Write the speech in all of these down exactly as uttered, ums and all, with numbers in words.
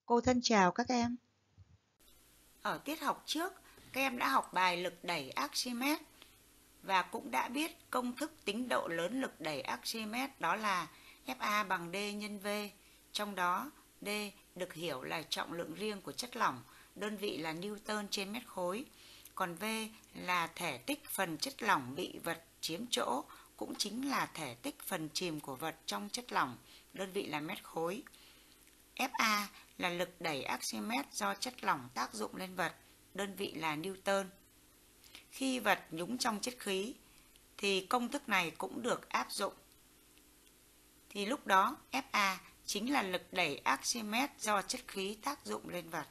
Cô thân chào các em. Ở tiết học trước, các em đã học bài lực đẩy Archimedes và cũng đã biết công thức tính độ lớn lực đẩy Archimedes, đó là Fa bằng D nhân V. Trong đó, D được hiểu là trọng lượng riêng của chất lỏng, đơn vị là Newton trên mét khối. Còn V là thể tích phần chất lỏng bị vật chiếm chỗ, cũng chính là thể tích phần chìm của vật trong chất lỏng, đơn vị là mét khối. Fa là lực đẩy Archimedes do chất lỏng tác dụng lên vật, đơn vị là Newton. Khi vật nhúng trong chất khí thì công thức này cũng được áp dụng. Thì lúc đó Fa chính là lực đẩy Archimedes do chất khí tác dụng lên vật.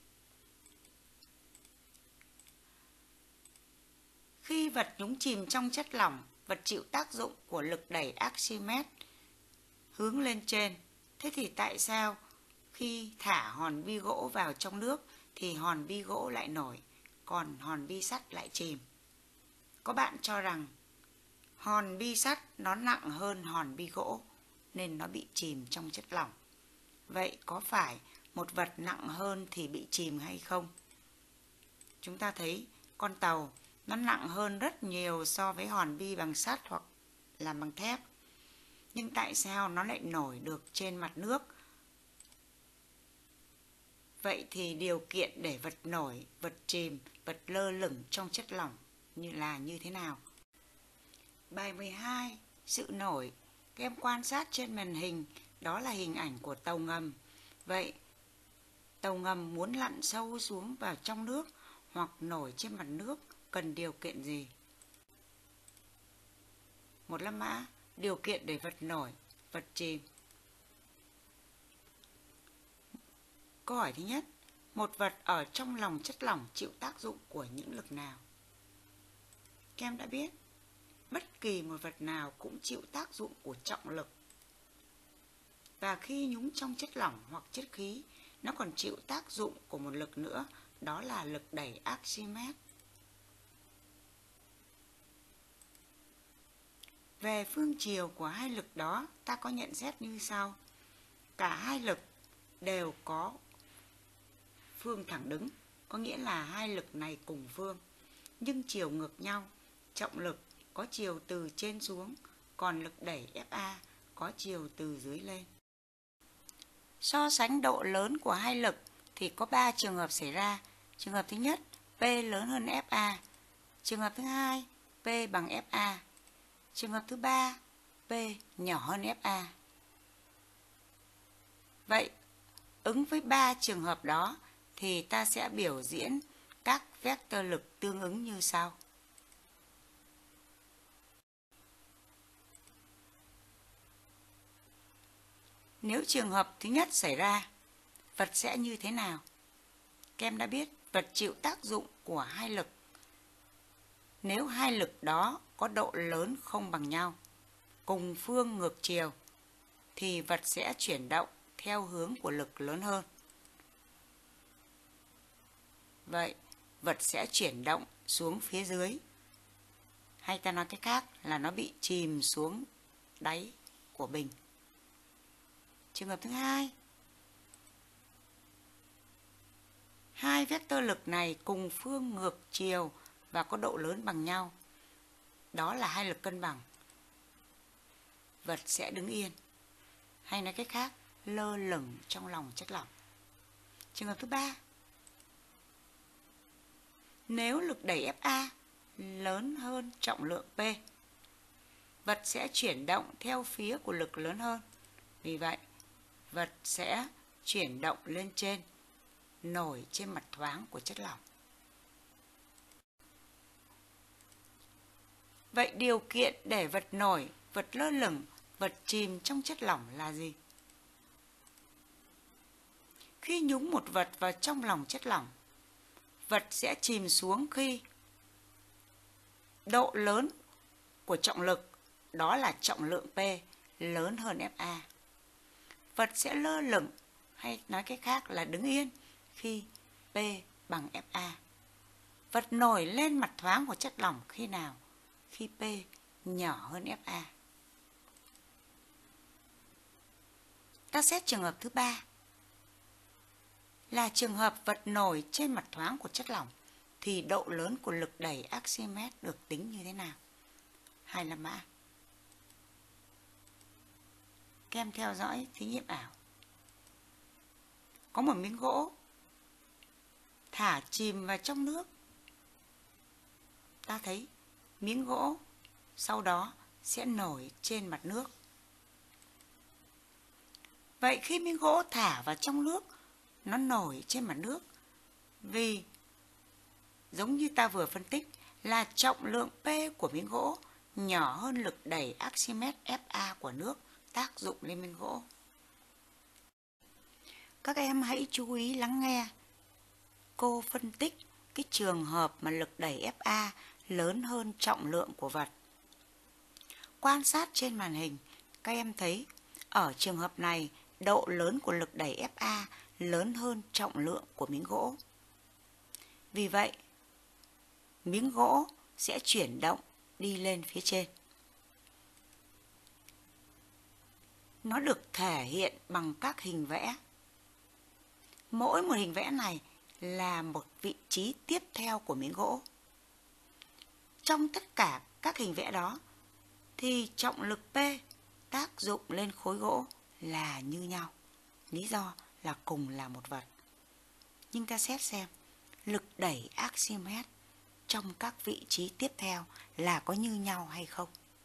Khi vật nhúng chìm trong chất lỏng, vật chịu tác dụng của lực đẩy Archimedes hướng lên trên. Thế thì tại sao khi thả hòn bi gỗ vào trong nước thì hòn bi gỗ lại nổi, còn hòn bi sắt lại chìm? Có bạn cho rằng hòn bi sắt nó nặng hơn hòn bi gỗ nên nó bị chìm trong chất lỏng. Vậy có phải một vật nặng hơn thì bị chìm hay không? Chúng ta thấy con tàu nó nặng hơn rất nhiều so với hòn bi bằng sắt hoặc là bằng thép. Nhưng tại sao nó lại nổi được trên mặt nước? Vậy thì điều kiện để vật nổi, vật chìm, vật lơ lửng trong chất lỏng như là như thế nào? Bài mười hai, sự nổi. Các em quan sát trên màn hình, đó là hình ảnh của tàu ngầm. Vậy, tàu ngầm muốn lặn sâu xuống vào trong nước hoặc nổi trên mặt nước cần điều kiện gì? Một là mã, điều kiện để vật nổi, vật chìm. Câu hỏi thứ nhất, một vật ở trong lòng chất lỏng chịu tác dụng của những lực nào? Các em đã biết, bất kỳ một vật nào cũng chịu tác dụng của trọng lực. Và khi nhúng trong chất lỏng hoặc chất khí, nó còn chịu tác dụng của một lực nữa, đó là lực đẩy Archimedes. Về phương chiều của hai lực đó, ta có nhận xét như sau. Cả hai lực đều có phương thẳng đứng, có nghĩa là hai lực này cùng phương, nhưng chiều ngược nhau. Trọng lực có chiều từ trên xuống, còn lực đẩy Fa có chiều từ dưới lên. So sánh độ lớn của hai lực thì có ba trường hợp xảy ra. Trường hợp thứ nhất, P lớn hơn Fa. Trường hợp thứ hai, P bằng Fa. Trường hợp thứ ba, P nhỏ hơn Fa. Vậy, ứng với ba trường hợp đó thì ta sẽ biểu diễn các vectơ lực tương ứng như sau. Nếu trường hợp thứ nhất xảy ra, vật sẽ như thế nào? Các em đã biết vật chịu tác dụng của hai lực. Nếu hai lực đó có độ lớn không bằng nhau, cùng phương ngược chiều, thì vật sẽ chuyển động theo hướng của lực lớn hơn. Vậy, vật sẽ chuyển động xuống phía dưới. Hay ta nói cách khác là nó bị chìm xuống đáy của bình. Trường hợp thứ hai, hai vectơ lực này cùng phương ngược chiều và có độ lớn bằng nhau. Đó là hai lực cân bằng. Vật sẽ đứng yên. Hay nói cách khác, lơ lửng trong lòng chất lỏng. Trường hợp thứ ba, nếu lực đẩy Fa lớn hơn trọng lượng P, vật sẽ chuyển động theo phía của lực lớn hơn. Vì vậy, vật sẽ chuyển động lên trên, nổi trên mặt thoáng của chất lỏng. Vậy điều kiện để vật nổi, vật lơ lửng, vật chìm trong chất lỏng là gì? Khi nhúng một vật vào trong lòng chất lỏng, vật sẽ chìm xuống khi độ lớn của trọng lực, đó là trọng lượng P, lớn hơn Fa. Vật sẽ lơ lửng, hay nói cách khác là đứng yên, khi P bằng Fa. Vật nổi lên mặt thoáng của chất lỏng khi nào? Khi P nhỏ hơn Fa. Ta xét trường hợp thứ ba. là trường hợp vật nổi trên mặt thoáng của chất lỏng thì độ lớn của lực đẩy Archimedes được tính như thế nào? hai mươi lăm mã. Các em theo dõi thí nghiệm ảo. Có một miếng gỗ thả chìm vào trong nước. Ta thấy miếng gỗ sau đó sẽ nổi trên mặt nước. Vậy khi miếng gỗ thả vào trong nước, nó nổi trên mặt nước vì giống như ta vừa phân tích là trọng lượng P của miếng gỗ nhỏ hơn lực đẩy Archimedes F A của nước tác dụng lên miếng gỗ. Các em hãy chú ý lắng nghe. Cô phân tích cái trường hợp mà lực đẩy F A lớn hơn trọng lượng của vật. Quan sát trên màn hình, các em thấy ở trường hợp này độ lớn của lực đẩy F A lớn hơn trọng lượng của miếng gỗ. Vì vậy, miếng gỗ sẽ chuyển động đi lên phía trên. Nó được thể hiện bằng các hình vẽ. Mỗi một hình vẽ này là một vị trí tiếp theo của miếng gỗ. Trong tất cả các hình vẽ đó thì trọng lực P tác dụng lên khối gỗ là như nhau. Lý do là cùng là một vật. Nhưng ta xét xem lực đẩy Archimedes trong các vị trí tiếp theo là có như nhau hay không.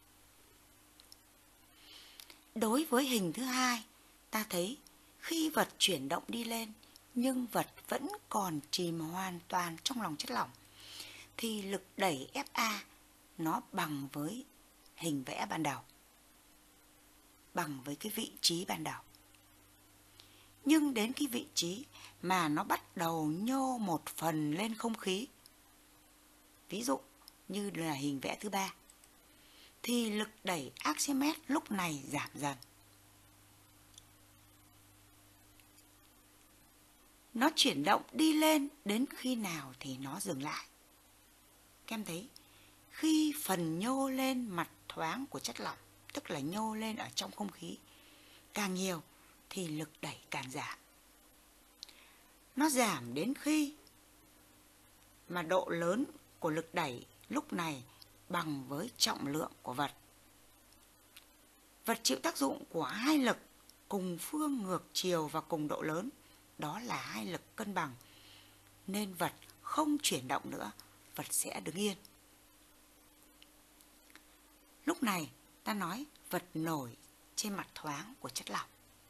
Đối với hình thứ hai, ta thấy khi vật chuyển động đi lên nhưng vật vẫn còn chìm hoàn toàn trong lòng chất lỏng thì lực đẩy F A nó bằng với hình vẽ ban đầu, bằng với cái vị trí ban đầu. Nhưng đến cái vị trí mà nó bắt đầu nhô một phần lên không khí, ví dụ như là hình vẽ thứ ba, thì lực đẩy Archimedes lúc này giảm dần. Nó chuyển động đi lên đến khi nào thì nó dừng lại. Các em thấy, khi phần nhô lên mặt thoáng của chất lỏng, tức là nhô lên ở trong không khí, càng nhiều thì lực đẩy càng giảm. Nó giảm đến khi mà độ lớn của lực đẩy lúc này bằng với trọng lượng của vật. Vật chịu tác dụng của hai lực cùng phương ngược chiều và cùng độ lớn, đó là hai lực cân bằng, nên vật không chuyển động nữa, vật sẽ đứng yên. Lúc này ta nói vật nổi trên mặt thoáng của chất lỏng.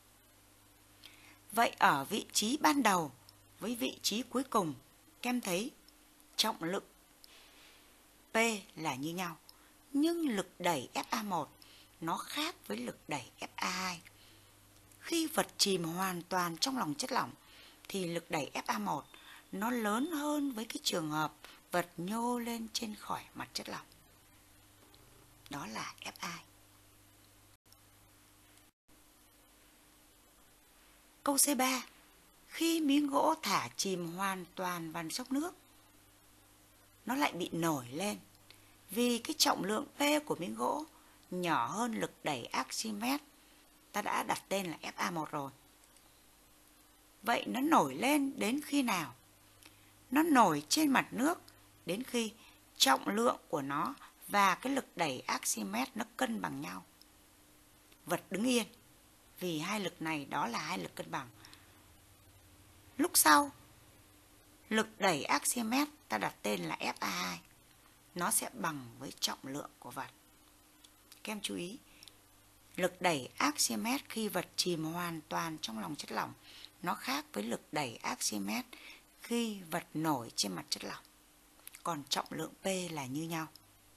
Vậy ở vị trí ban đầu với vị trí cuối cùng, các em thấy trọng lực P là như nhau, nhưng lực đẩy F A một nó khác với lực đẩy F A hai. Khi vật chìm hoàn toàn trong lòng chất lỏng thì lực đẩy F A một nó lớn hơn với cái trường hợp vật nhô lên trên khỏi mặt chất lỏng. Đó là F I. Câu C ba. Khi miếng gỗ thả chìm hoàn toàn vào trong nước, nó lại bị nổi lên vì cái trọng lượng P của miếng gỗ nhỏ hơn lực đẩy Archimedes. Ta đã đặt tên là F A một rồi. Vậy nó nổi lên đến khi nào? Nó nổi trên mặt nước đến khi trọng lượng của nó và cái lực đẩy Archimedes nó cân bằng nhau. Vật đứng yên vì hai lực này đó là hai lực cân bằng. Lúc sau, lực đẩy Archimedes ta đặt tên là F A hai. Nó sẽ bằng với trọng lượng của vật. Các em chú ý, lực đẩy Archimedes khi vật chìm hoàn toàn trong lòng chất lỏng nó khác với lực đẩy Archimedes khi vật nổi trên mặt chất lỏng. Còn trọng lượng P là như nhau.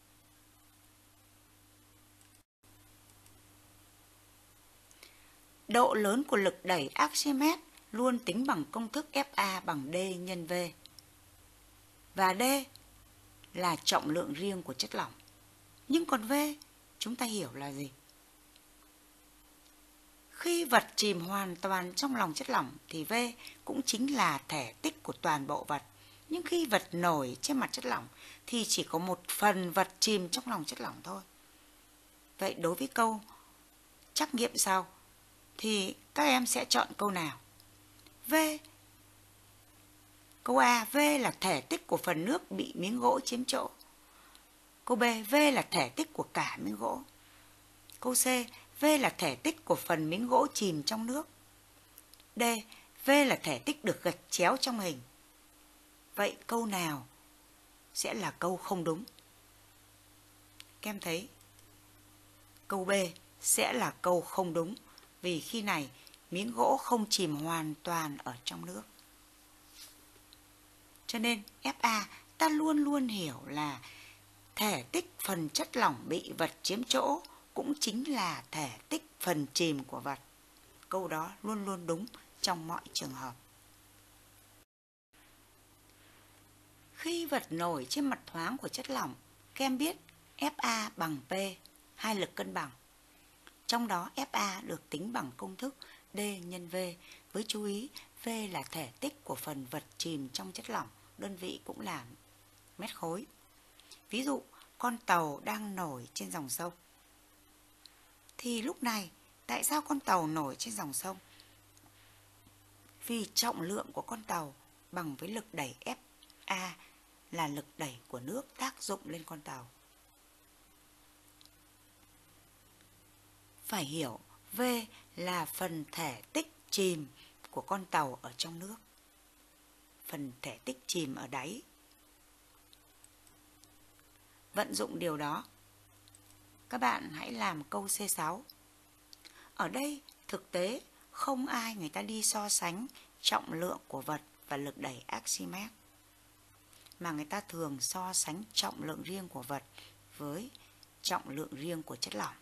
Độ lớn của lực đẩy Archimedes luôn tính bằng công thức F A bằng D nhân V. Và D là trọng lượng riêng của chất lỏng. Nhưng còn V chúng ta hiểu là gì? Khi vật chìm hoàn toàn trong lòng chất lỏng thì V cũng chính là thể tích của toàn bộ vật. Nhưng khi vật nổi trên mặt chất lỏng thì chỉ có một phần vật chìm trong lòng chất lỏng thôi. Vậy đối với câu trắc nghiệm sau thì các em sẽ chọn câu nào? V Câu A, V là thể tích của phần nước bị miếng gỗ chiếm chỗ. Câu B, V là thể tích của cả miếng gỗ. Câu C, V là thể tích của phần miếng gỗ chìm trong nước. D, V là thể tích được gạch chéo trong hình. Vậy câu nào sẽ là câu không đúng? Các em thấy câu B sẽ là câu không đúng, vì khi này miếng gỗ không chìm hoàn toàn ở trong nước. Cho nên ép a ta luôn luôn hiểu là thể tích phần chất lỏng bị vật chiếm chỗ cũng chính là thể tích phần chìm của vật. Câu đó luôn luôn đúng trong mọi trường hợp. Khi vật nổi trên mặt thoáng của chất lỏng, các em biết ép a bằng P, hai lực cân bằng. Trong đó ép a được tính bằng công thức D nhân V, với chú ý V là thể tích của phần vật chìm trong chất lỏng, đơn vị cũng là mét khối. Ví dụ, con tàu đang nổi trên dòng sông. Thì lúc này, tại sao con tàu nổi trên dòng sông? Vì trọng lượng của con tàu bằng với lực đẩy ép a là lực đẩy của nước tác dụng lên con tàu. Phải hiểu V là phần thể tích chìm của con tàu ở trong nước. Phần thể tích chìm ở đáy. Vận dụng điều đó, các bạn hãy làm câu C sáu. Ở đây thực tế không ai người ta đi so sánh trọng lượng của vật và lực đẩy Archimedes, mà người ta thường so sánh trọng lượng riêng của vật với trọng lượng riêng của chất lỏng.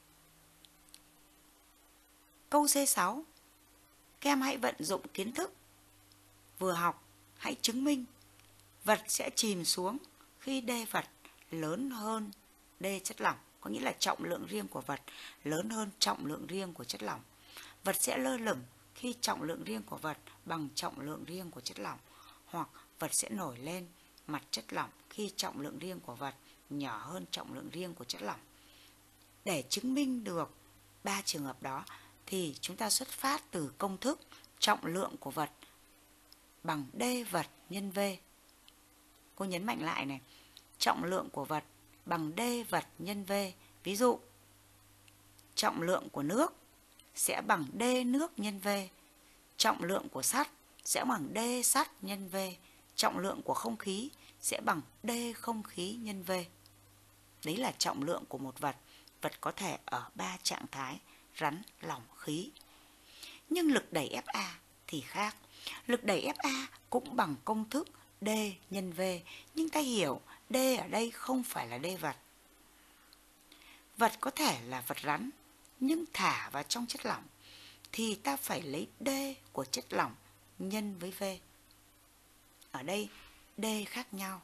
Câu C sáu, các em hãy vận dụng kiến thức vừa học, hãy chứng minh vật sẽ chìm xuống khi D vật lớn hơn D chất lỏng, có nghĩa là trọng lượng riêng của vật lớn hơn trọng lượng riêng của chất lỏng. Vật sẽ lơ lửng khi trọng lượng riêng của vật bằng trọng lượng riêng của chất lỏng, hoặc vật sẽ nổi lên mặt chất lỏng khi trọng lượng riêng của vật nhỏ hơn trọng lượng riêng của chất lỏng. Để chứng minh được ba trường hợp đó thì chúng ta xuất phát từ công thức trọng lượng của vật bằng D vật nhân V. Cô nhấn mạnh lại này, trọng lượng của vật bằng D vật nhân V. Ví dụ, trọng lượng của nước sẽ bằng D nước nhân V. Trọng lượng của sắt sẽ bằng D sắt nhân V. Trọng lượng của không khí sẽ bằng D không khí nhân V. Đấy là trọng lượng của một vật. Vật có thể ở ba trạng thái: rắn, lỏng, khí. Nhưng lực đẩy ép a thì khác. Lực đẩy ép a cũng bằng công thức D nhân V, nhưng ta hiểu D ở đây không phải là D vật. Vật có thể là vật rắn, nhưng thả vào trong chất lỏng thì ta phải lấy D của chất lỏng nhân với V. Ở đây D khác nhau.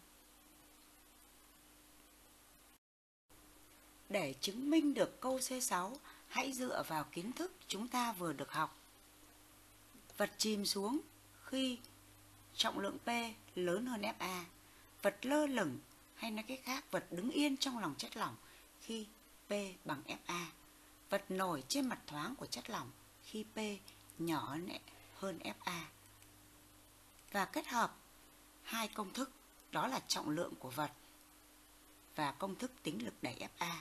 Để chứng minh được câu C sáu, hãy dựa vào kiến thức chúng ta vừa được học. Vật chìm xuống khi trọng lượng P lớn hơn ép a. Vật lơ lửng, hay nói cách khác, vật đứng yên trong lòng chất lỏng khi P bằng ép a. Vật nổi trên mặt thoáng của chất lỏng khi P nhỏ hơn ép a. Và kết hợp hai công thức, đó là trọng lượng của vật và công thức tính lực đẩy ép a.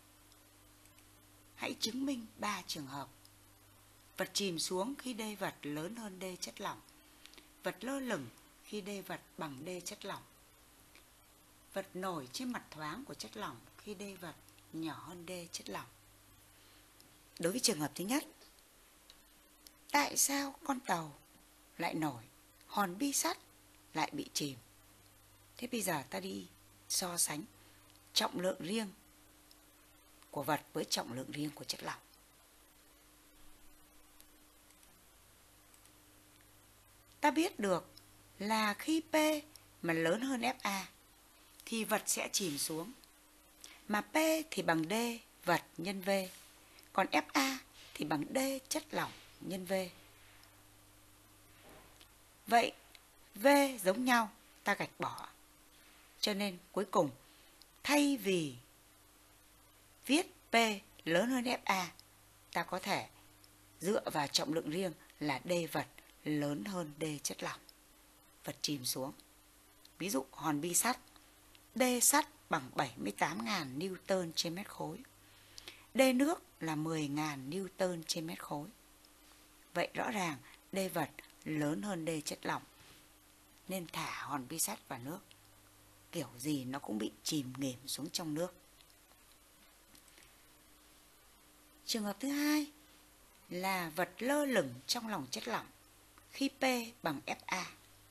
Hãy chứng minh ba trường hợp. Vật chìm xuống khi D vật lớn hơn D chất lỏng. Vật lơ lửng khi D vật bằng D chất lỏng. Vật nổi trên mặt thoáng của chất lỏng khi D vật nhỏ hơn D chất lỏng. Đối với trường hợp thứ nhất, tại sao con tàu lại nổi, hòn bi sắt lại bị chìm? Thế bây giờ ta đi so sánh trọng lượng riêng của vật với trọng lượng riêng của chất lỏng. Ta biết được là khi P mà lớn hơn ép a thì vật sẽ chìm xuống. Mà P thì bằng D vật nhân V, còn ép a thì bằng D chất lỏng nhân V. Vậy V giống nhau, ta gạch bỏ. Cho nên cuối cùng, thay vì viết P lớn hơn ép a, ta có thể dựa vào trọng lượng riêng là D vật lớn hơn D chất lỏng. vật chìm xuống. Ví dụ hòn bi sắt, D sắt bằng bảy mươi tám nghìn Newton trên mét khối. D nước là mười nghìn Newton trên mét khối. Vậy rõ ràng D vật lớn hơn D chất lỏng, nên thả hòn bi sắt vào nước, kiểu gì nó cũng bị chìm nghỉm xuống trong nước. Trường hợp thứ hai là vật lơ lửng trong lòng chất lỏng khi P bằng Fa.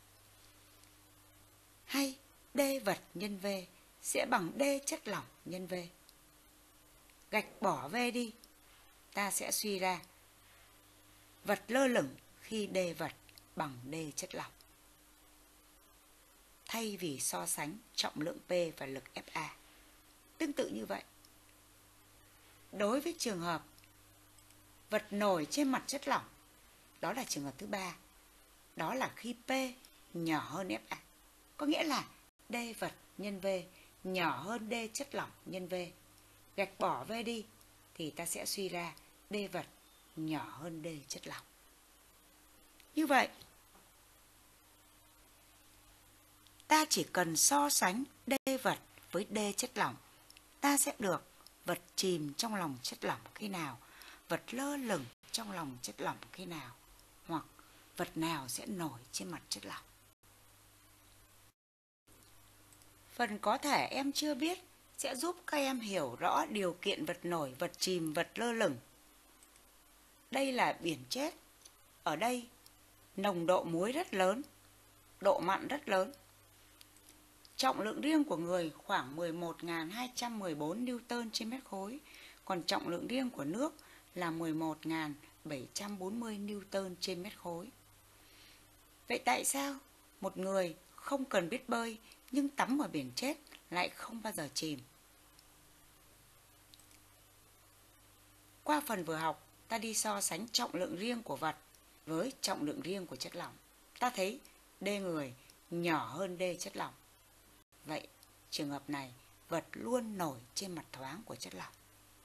Hay D vật nhân V sẽ bằng D chất lỏng nhân V. Gạch bỏ V đi, ta sẽ suy ra vật lơ lửng khi D vật bằng D chất lỏng. Thay vì so sánh trọng lượng P và lực Fa. Tương tự như vậy, đối với trường hợp vật nổi trên mặt chất lỏng, đó là trường hợp thứ ba. Đó là khi P nhỏ hơn Fa. Có nghĩa là D vật nhân V nhỏ hơn D chất lỏng nhân V. Gạch bỏ V đi thì ta sẽ suy ra D vật nhỏ hơn D chất lỏng. Như vậy, ta chỉ cần so sánh D vật với D chất lỏng, ta sẽ được vật chìm trong lòng chất lỏng khi nào, vật lơ lửng trong lòng chất lỏng khi nào, hoặc vật nào sẽ nổi trên mặt chất lỏng. Phần có thể em chưa biết sẽ giúp các em hiểu rõ điều kiện vật nổi, vật chìm, vật lơ lửng. Đây là biển chết. Ở đây, nồng độ muối rất lớn, độ mặn rất lớn. Trọng lượng riêng của người khoảng mười một nghìn hai trăm mười bốn Newton trên mét khối, còn trọng lượng riêng của nước là mười một nghìn bảy trăm bốn mươi Newton trên mét khối. Vậy tại sao một người không cần biết bơi nhưng tắm ở biển chết lại không bao giờ chìm? Qua phần vừa học, ta đi so sánh trọng lượng riêng của vật với trọng lượng riêng của chất lỏng. Ta thấy D người nhỏ hơn D chất lỏng. Vậy, trường hợp này, vật luôn nổi trên mặt thoáng của chất lỏng.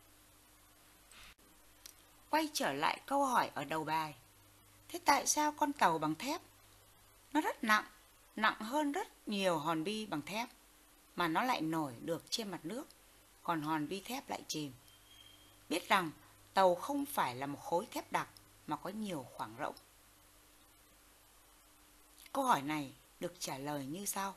Quay trở lại câu hỏi ở đầu bài. Thế tại sao con tàu bằng thép nó rất nặng, nặng hơn rất nhiều hòn bi bằng thép, mà nó lại nổi được trên mặt nước, còn hòn bi thép lại chìm? Biết rằng tàu không phải là một khối thép đặc mà có nhiều khoảng rỗng. Câu hỏi này được trả lời như sau.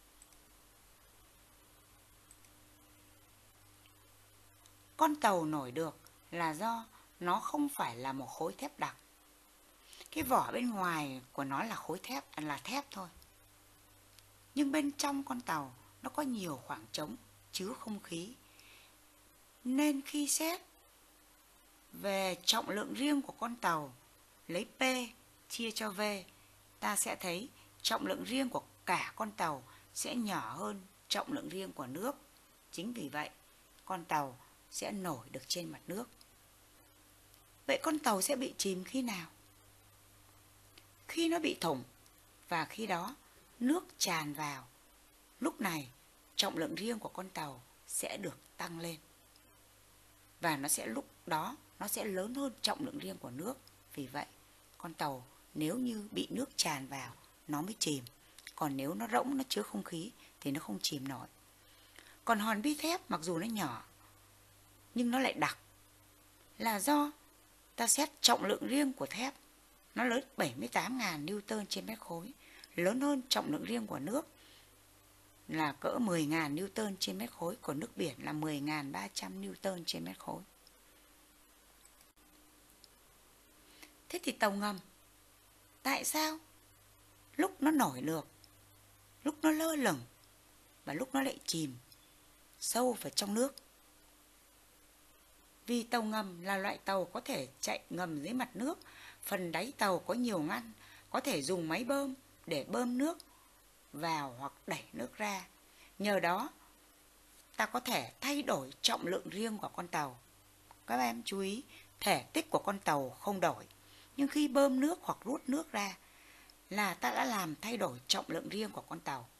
Con tàu nổi được là do nó không phải là một khối thép đặc. Cái vỏ bên ngoài của nó là khối thép, là thép thôi. Nhưng bên trong con tàu nó có nhiều khoảng trống chứa không khí. Nên khi xét về trọng lượng riêng của con tàu, lấy P chia cho V, ta sẽ thấy trọng lượng riêng của cả con tàu sẽ nhỏ hơn trọng lượng riêng của nước. Chính vì vậy, con tàu sẽ nổi được trên mặt nước. Vậy con tàu sẽ bị chìm khi nào? Khi nó bị thủng, và khi đó nước tràn vào. Lúc này, trọng lượng riêng của con tàu sẽ được tăng lên. Và nó sẽ lúc đó nó sẽ lớn hơn trọng lượng riêng của nước. Vì vậy, con tàu nếu như bị nước tràn vào, nó mới chìm. Còn nếu nó rỗng, nó chứa không khí thì nó không chìm nổi. Còn hòn bi thép mặc dù nó nhỏ, nhưng nó lại đặc. Là do ta xét trọng lượng riêng của thép, nó lớn bảy mươi tám nghìn Newton trên mét khối, lớn hơn trọng lượng riêng của nước là cỡ mười nghìn Newton trên mét khối, của nước biển là mười nghìn ba trăm Newton trên mét khối. Thế thì tàu ngầm, tại sao lúc nó nổi được, lúc nó lơ lửng và lúc nó lại chìm sâu vào trong nước? Vì tàu ngầm là loại tàu có thể chạy ngầm dưới mặt nước, phần đáy tàu có nhiều ngăn, có thể dùng máy bơm để bơm nước vào hoặc đẩy nước ra. Nhờ đó, ta có thể thay đổi trọng lượng riêng của con tàu. Các em chú ý, thể tích của con tàu không đổi, nhưng khi bơm nước hoặc rút nước ra là ta đã làm thay đổi trọng lượng riêng của con tàu.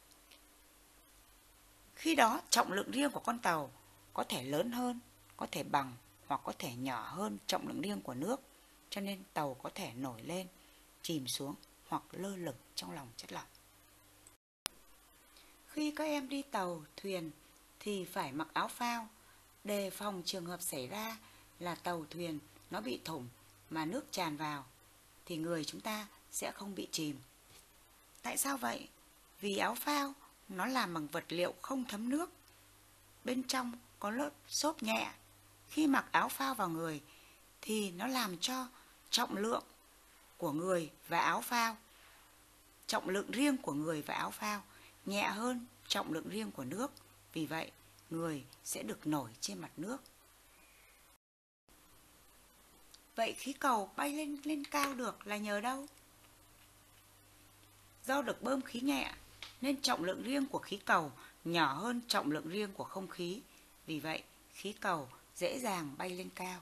Khi đó, trọng lượng riêng của con tàu có thể lớn hơn, có thể bằng hoặc có thể nhỏ hơn trọng lượng riêng của nước, cho nên tàu có thể nổi lên, chìm xuống hoặc lơ lửng trong lòng chất lỏng. Khi các em đi tàu, thuyền thì phải mặc áo phao, đề phòng trường hợp xảy ra là tàu thuyền nó bị thủng mà nước tràn vào thì người chúng ta sẽ không bị chìm. Tại sao vậy? Vì áo phao nó làm bằng vật liệu không thấm nước. Bên trong có lớp xốp nhẹ. Khi mặc áo phao vào người thì nó làm cho trọng lượng của người và áo phao, trọng lượng riêng của người và áo phao nhẹ hơn trọng lượng riêng của nước. Vì vậy, người sẽ được nổi trên mặt nước. Vậy khí cầu bay lên lên cao được là nhờ đâu? Do được bơm khí nhẹ nên trọng lượng riêng của khí cầu nhỏ hơn trọng lượng riêng của không khí. Vì vậy, khí cầu dễ dàng bay lên cao.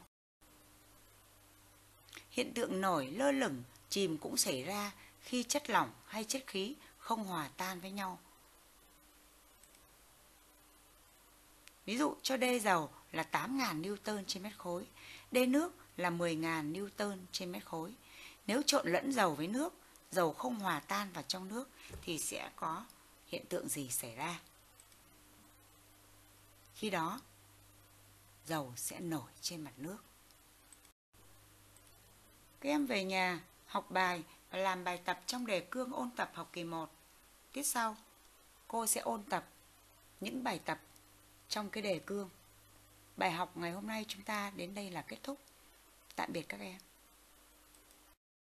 Hiện tượng nổi, lơ lửng, chìm cũng xảy ra khi chất lỏng hay chất khí không hòa tan với nhau. Ví dụ cho D dầu là tám nghìn Newton trên mét khối, D nước là mười nghìn Newton trên mét khối. Nếu trộn lẫn dầu với nước, dầu không hòa tan vào trong nước thì sẽ có hiện tượng gì xảy ra? Khi đó, dầu sẽ nổi trên mặt nước. Các em về nhà học bài và làm bài tập trong đề cương ôn tập học kỳ một. Tiết sau, cô sẽ ôn tập những bài tập trong cái đề cương. Bài học ngày hôm nay chúng ta đến đây là kết thúc. Tạm biệt các em.